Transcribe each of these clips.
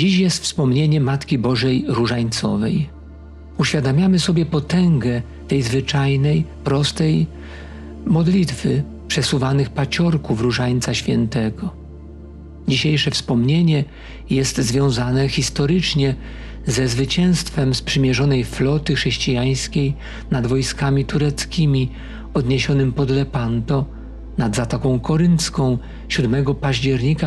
Dziś jest wspomnienie Matki Bożej Różańcowej. Uświadamiamy sobie potęgę tej zwyczajnej, prostej modlitwy przesuwanych paciorków Różańca Świętego. Dzisiejsze wspomnienie jest związane historycznie ze zwycięstwem sprzymierzonej floty chrześcijańskiej nad wojskami tureckimi odniesionym pod Lepanto nad Zatoką Koryncką 7 października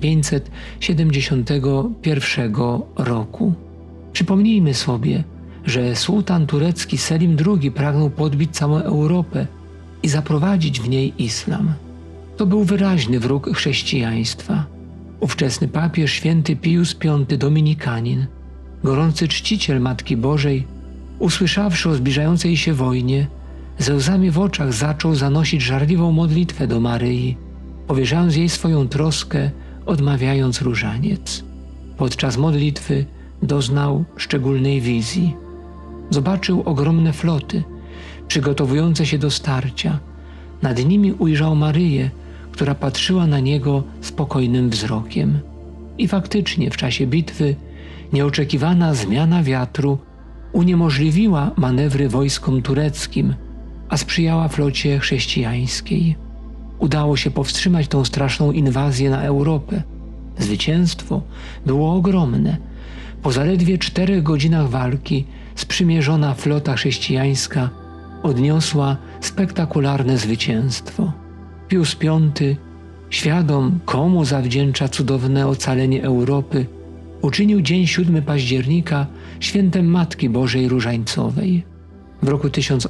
1571 roku. Przypomnijmy sobie, że sułtan turecki Selim II pragnął podbić całą Europę i zaprowadzić w niej islam. To był wyraźny wróg chrześcijaństwa. Ówczesny papież święty Pius V Dominikanin, gorący czciciel Matki Bożej, usłyszawszy o zbliżającej się wojnie, ze łzami w oczach zaczął zanosić żarliwą modlitwę do Maryi, powierzając jej swoją troskę, odmawiając różaniec. Podczas modlitwy doznał szczególnej wizji. Zobaczył ogromne floty, przygotowujące się do starcia. Nad nimi ujrzał Maryję, która patrzyła na niego spokojnym wzrokiem. I faktycznie w czasie bitwy nieoczekiwana zmiana wiatru uniemożliwiła manewry wojskom tureckim, a sprzyjała flocie chrześcijańskiej. Udało się powstrzymać tą straszną inwazję na Europę. Zwycięstwo było ogromne. Po zaledwie 4 godzinach walki sprzymierzona flota chrześcijańska odniosła spektakularne zwycięstwo. Pius V, świadom, komu zawdzięcza cudowne ocalenie Europy, uczynił dzień 7 października świętem Matki Bożej Różańcowej. W roku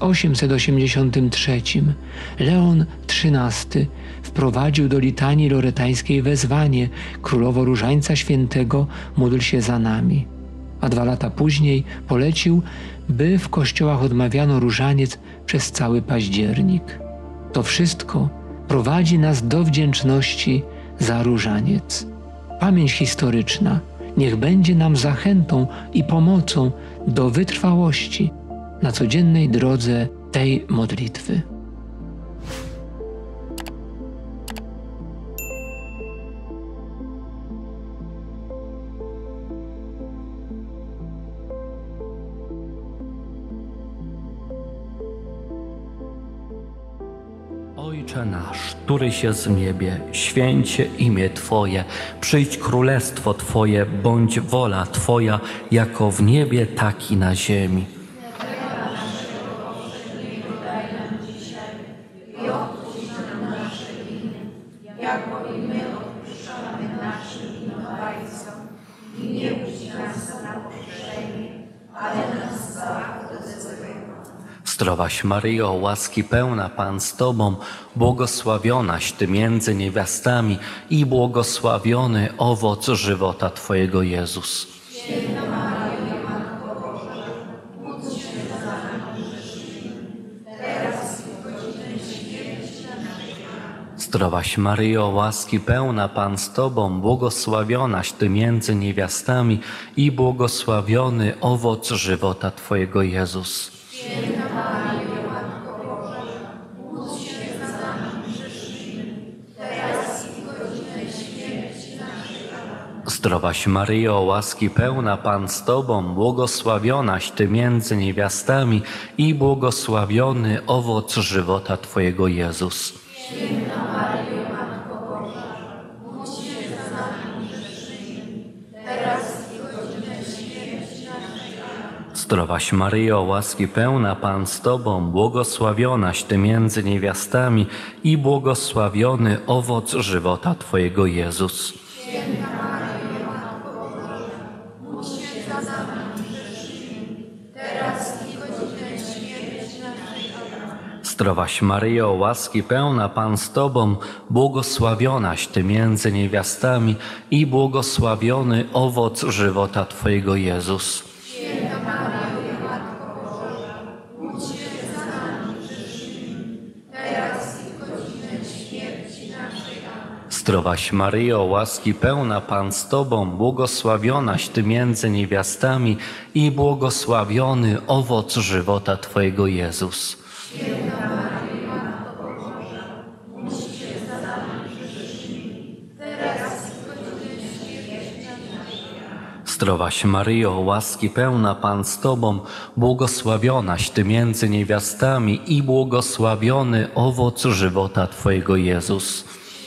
1883 Leon XIII wprowadził do litanii loretańskiej wezwanie: Królowo Różańca Świętego, módl się za nami. A 2 lata później polecił, by w kościołach odmawiano różaniec przez cały październik. To wszystko prowadzi nas do wdzięczności za różaniec. Pamięć historyczna niech będzie nam zachętą i pomocą do wytrwałości na codziennej drodze tej modlitwy. Ojcze nasz, któryś jest w niebie, święć się imię Twoje, przyjdź królestwo Twoje, bądź wola Twoja, jako w niebie, tak i na ziemi. Zdrowaś Maryjo, łaski pełna, Pan z Tobą, błogosławionaś Ty między niewiastami i błogosławiony owoc żywota Twojego Jezus. Święta Maryjo, Matko Boża, módl się za nami grzesznymi, teraz i w godzinę śmierci naszej. Zdrowaś Maryjo, łaski pełna, Pan z Tobą, błogosławionaś Ty między niewiastami i błogosławiony owoc żywota Twojego Jezus. Święta Maryjo, Matko Boża, módl się za nami grzesznymi, teraz i w godzinę śmierci naszej. Zdrowaś Maryjo, łaski pełna, Pan z Tobą, błogosławionaś Ty między niewiastami i błogosławiony owoc żywota Twojego Jezus. Święta Maryjo, Matko Boża, módl się za nami grzesznymi, teraz i w godzinę śmierci naszej. Zdrowaś Maryjo, łaski pełna, Pan z Tobą, błogosławionaś Ty między niewiastami i błogosławiony owoc żywota Twojego Jezus. Święta Maryjo, Matko Boża, módl się za nami grzesznymi, teraz i w godzinę śmierci naszej. Zdrowaś Maryjo, łaski pełna, Pan z Tobą, błogosławionaś Ty między niewiastami i błogosławiony owoc żywota Twojego Jezus. Święta Maryjo, Matko Boża, módl się za nami grzesznymi, teraz i w godzinę śmierci naszej. Zdrowaś Maryjo, łaski pełna, Pan z Tobą, błogosławionaś Ty między niewiastami i błogosławiony owoc żywota Twojego Jezus. Święta Maryjo, Matko Boża, módl się za nami grzesznymi, teraz i w godzinę śmierci naszej. Zdrowaś Maryjo, łaski pełna Pan z Tobą, błogosławionaś Ty między niewiastami i błogosławiony owoc żywota Twojego Jezus.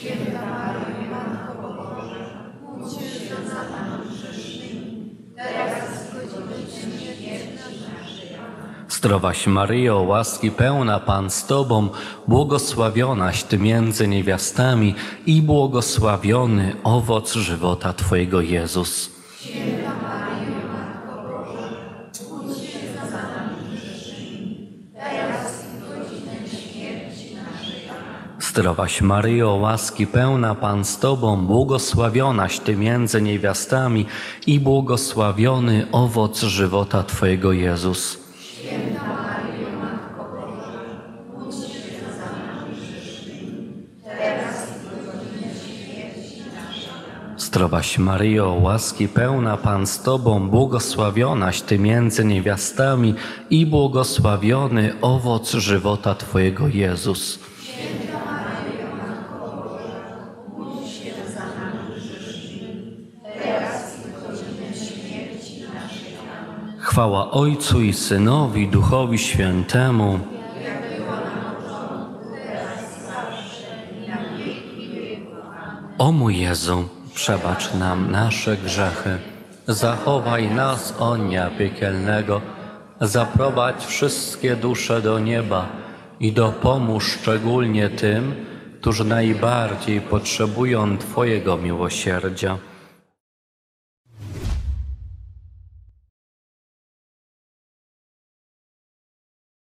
Zdrowaś Maryjo, łaski pełna Pan z Tobą, błogosławionaś Ty między niewiastami i błogosławiony owoc żywota Twojego Jezus. Zdrowaś Maryjo, łaski pełna Pan z Tobą, błogosławionaś Ty między niewiastami i błogosławiony owoc żywota Twojego Jezus. Zdrowaś Maryjo, łaski pełna Pan z Tobą, błogosławionaś Ty między niewiastami i błogosławiony owoc żywota Twojego Jezus. Chwała Ojcu i Synowi, Duchowi Świętemu. O mój Jezu, przebacz nam nasze grzechy, zachowaj nas od dnia piekielnego, zaprowadź wszystkie dusze do nieba i dopomóż szczególnie tym, którzy najbardziej potrzebują Twojego miłosierdzia.